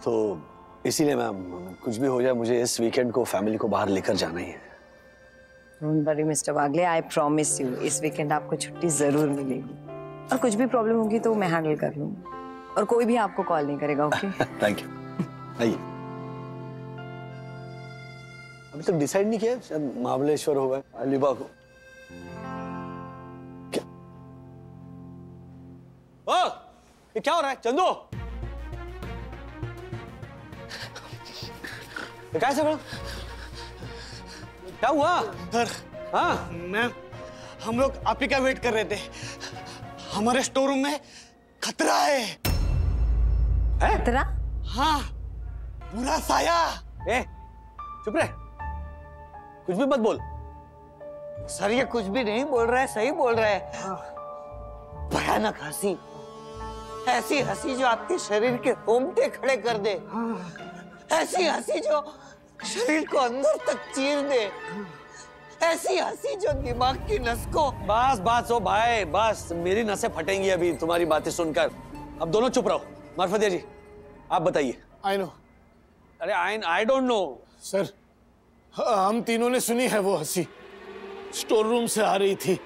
तो इसीलिए मैम कुछ भी हो जाए मुझे इस वीकेंड को फैमिली को बाहर लेकर जाना ही है। Don't worry mister Wagle, I promise you इस वीकेंड आपको छुट्टी जरूर मिलेगी। और कुछ भी प्रॉब्लम होगी तो मैं हैंडल कर लूंगी और कोई भी आपको कॉल नहीं करेगा। Okay thank you. आइए। अभी तक डिसाइड नहीं किया, शायद महाबलेश्वर होगा अलीबाग हो। क्या? ओ, ये क्या हो रहा है चंदू? ये क्या है? क्या हुआ सर? हाँ मैम, हम लोग आप ही का वेट कर रहे थे। हमारे स्टोर रूम में खतरा है। खतरा? हाँ, बुरा साया। ए, चुप रहे, कुछ भी मत बोल। सर ये कुछ भी नहीं बोल रहा है, सही बोल रहा है। भयानक हंसी, ऐसी हंसी जो आपके शरीर के रोंगटे खड़े कर दे, ऐसी हंसी जो शरीर को अंदर तक चीर दे, ऐसी हंसी जो दिमाग की नस को। बस बस ओ भाई, बस मेरी नसें फटेंगी अभी तुम्हारी बातें सुनकर। अब दोनों चुप रहो। मार्फतिया जी आप बताइए। I know. अरे आई डोंट नो सर, हम तीनों ने सुनी है वो हंसी, स्टोर रूम से आ रही थी।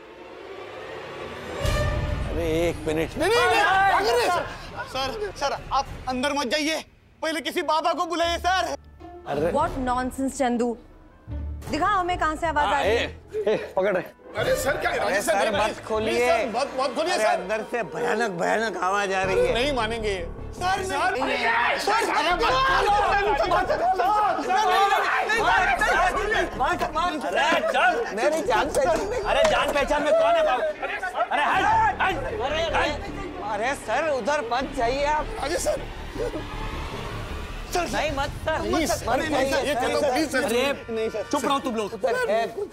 अरे एक मिनट। नहीं, सर आप अंदर मत जाइए, पहले किसी बाबा को बुलाइए सर। अरे व्हाट नॉनसेंस चंदू, दिखा हमें कहां से आवाज आ रही है। पकड़ रहे। अरे सर क्या? अरे सर मत खोलिए, मत खोलिए अरे सर। अंदर से भयानक भयानक आवाज आ रही है। नहीं मानेंगे सर मेरी जान पहचान में। अरे जान पहचान में कौन है बाबू? अरे हट। अरे सर उधर मत जाइए आप। अरे सर नहीं मत सर, प्लीज, मत नहीं सर, ये कहता हूं प्लीज सर। अरे चुप रहो तुम लोग। उधर है कुछ।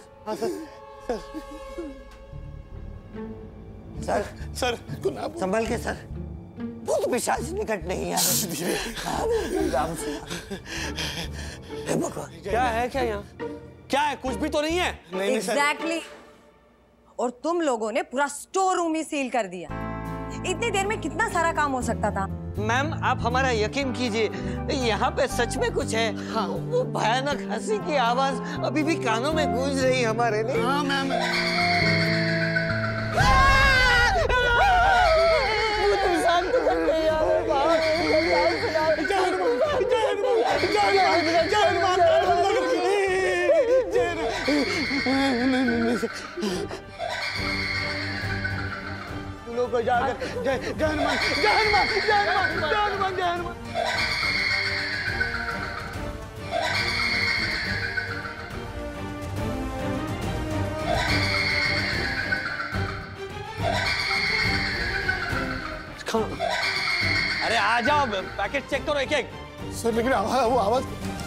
सर सर संभल के सर, भूत पिशाच निकट नहीं आ रहे। राम से। हे भगवान, क्या है क्या यहाँ? क्या है? कुछ भी तो नहीं है। नहीं सर। एग्जैक्टली। और तुम लोगों ने पूरा स्टोर रूम ही सील कर दिया। इतनी देर में कितना सारा काम हो सकता था। मैम आप हमारा यकीन कीजिए, यहाँ पे सच में कुछ है। हाँ। वो भयानक हंसी की आवाज अभी भी कानों में गूंज रही हमारे लिए। हाँ मैम। को जाकर जय हनुमान, जय हनुमान, जय हनुमान, जय हनुमान, जय हनुमान। अरे आ जाओ, पैकेट चेक करो एक एक। सर लेकिन वो आवाज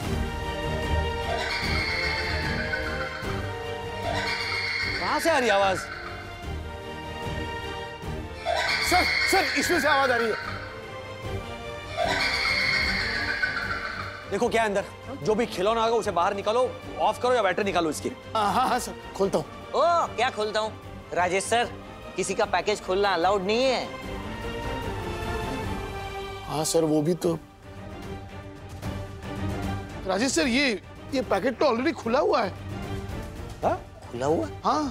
कहाँ से आ रही आवाज? सर इसमें से आवाज आ रही है। देखो क्या है अंदर, जो भी खिलौना होगा उसे बाहर निकालो, ऑफ करो या बैटरी निकालो इसकी। हाँ सर खोलता हूँ। ओ क्या खोलता हूँ राजेश सर, किसी का पैकेज खोलना अलाउड नहीं है। हाँ सर वो भी तो। राजेश सर ये पैकेट तो ऑलरेडी खुला हुआ है। हाँ खुला हुआ? हाँ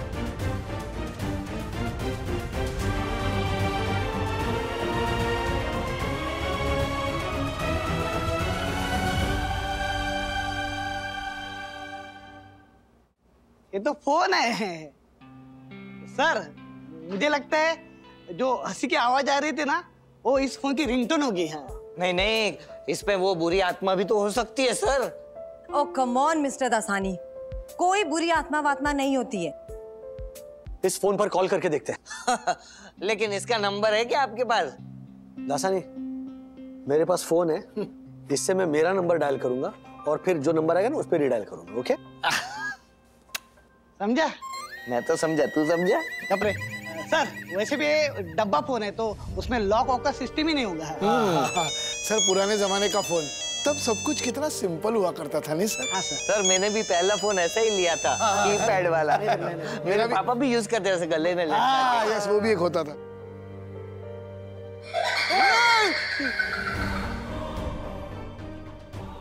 ये तो फोन है सर। मुझे लगता है जो हंसी की आवाज आ रही थी ना, वो इस फोन की रिंगटोन होगी। है नहीं नहीं, इस पे वो बुरी आत्मा भी तो हो सकती है sir. Oh come on mister Dasani, कोई बुरी आत्मा वात्मा नहीं होती है। इस फोन पर कॉल करके देखते हैं। लेकिन इसका नंबर है क्या आपके पास? दासानी मेरे पास फोन है, इससे मैं मेरा नंबर डायल करूंगा और फिर जो नंबर आएगा ना उस पर रिडायल करूंगा। ओके समझा? मैं तो समझा, तू समझा? कपड़े सर, वैसे भी डब्बा फोन है तो उसमें लॉक वॉक का सिस्टम ही नहीं होगा। सर पुराने जमाने का फोन, तब सब कुछ कितना सिंपल हुआ करता था नहीं सर? हाँ सर। सर मैंने भी पहला फोन ऐसा ही लिया था, कीपैड वाला। मेरे पापा भी यूज करते थे, गले में हाँ यस वो भी एक होता था।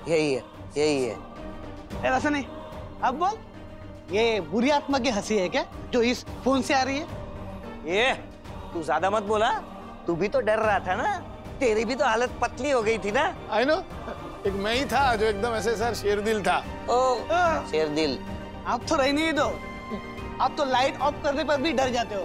यही है, यही है। वैसा नहीं, अब बोल, ये बुरी आत्मा की हंसी है क्या जो इस फोन से आ रही है? ये तू ज्यादा मत बोला, तू भी तो डर रहा था ना, तेरी भी तो हालत पतली हो गई थी ना। आई नो, एक मैं ही था जो एकदम ऐसे सर शेरदिल था। ओ शेरदिल, आप तो रह नहीं दो, आप तो लाइट ऑफ करने पर भी डर जाते हो।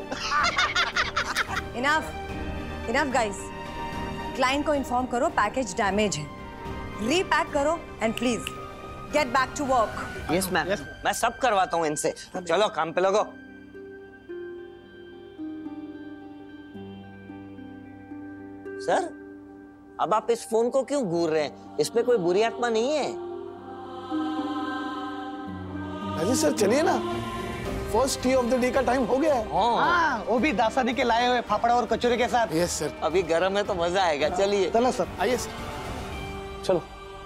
इनफ गाइस, क्लाइंट को इन्फॉर्म करो पैकेज डैमेज है, रीपैक करो and please get back to work. Yes ma'am, मैं सब करवाता हूँ इनसे। चलो काम पे लगो। सर, अब आप इस फोन को क्यों घूर रहे हैं? इसमें कोई बुरी आत्मा नहीं है। राजेश सर चलिए ना, first tea of the day का टाइम हो गया है। हाँ, वो भी दासानी के लाए हुए फाफड़ा और कचौरी के साथ। Yes sir. अभी गर्म है तो मजा आएगा। चलिए चलो सर। आइए सर। चलो।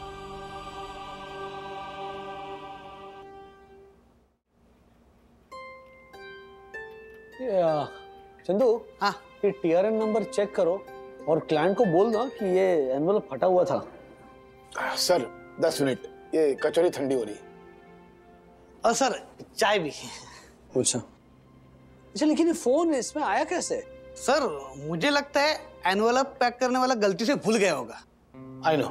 चंदू, हाँ, ये टीआरएन नंबर चेक करो और क्लाइंट को बोल दो कि ये एनवेलप फटा हुआ था। सर 10 मिनट, ये कचौरी ठंडी हो रही है। और सर चाय भी। अच्छा, लेकिन ये फोन इसमें आया कैसे? सर मुझे लगता है एनवेलप पैक करने वाला गलती से भूल गया होगा। I know.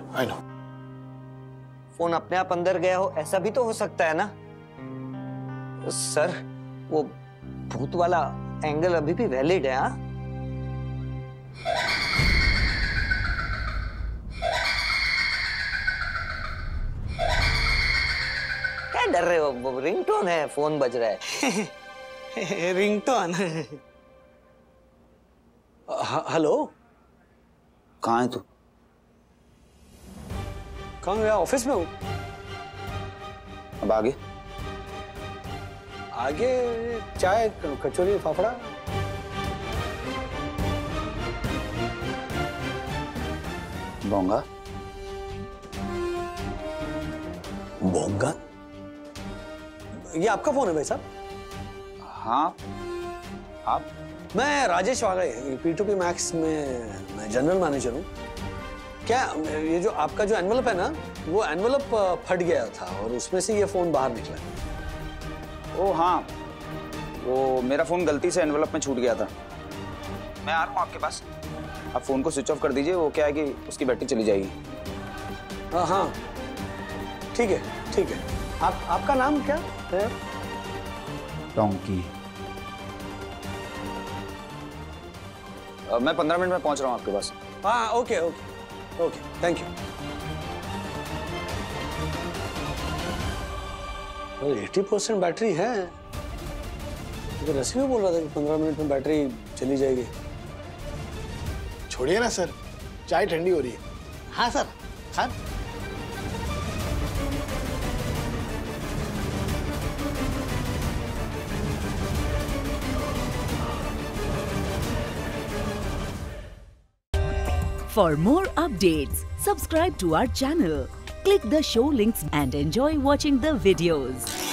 फोन अपने आप अंदर गया हो, ऐसा भी तो हो सकता है ना। सर, वो भूत वाला एंगल अभी भी वैलिड है। हाँ, क्या डर रहे हो? वो रिंगटोन है, फोन बज रहा है। रिंगटोन। हेलो, कहाँ है तू? कहाँ गया? ऑफिस में हूँ। अब आगे आगे चाय, कचौरी, फाफड़ा। बोंगा। बोंगा? ये आपका फोन है भाई साहब? हाँ, आप? मैं राजेश वागले, P2P मैक्स में मैं जनरल मैनेजर हूँ। क्या ये जो आपका जो एनवेलप है ना, वो एनवेलप फट गया था और उसमें से ये फोन बाहर निकला। ओ हाँ, वो मेरा फोन गलती से एनवेलप में छूट गया था। मैं आ रहा हूँ आपके पास, आप फोन को स्विच ऑफ कर दीजिए। वो क्या है कि उसकी बैटरी चली जाएगी। हाँ, ठीक है, ठीक है। आपका नाम क्या है? डोंकी। मैं 15 मिनट में पहुंच रहा हूँ आपके पास। हाँ, ओके, थैंक यू। 80% बैटरी है। तो रसी भी बोल रहा था कि 15 मिनट में बैटरी चली जाएगी। छोड़िए ना सर, चाय ठंडी हो रही है। हाँ सर, हाँ। For more updates, subscribe to our channel, click the show links and enjoy watching the videos.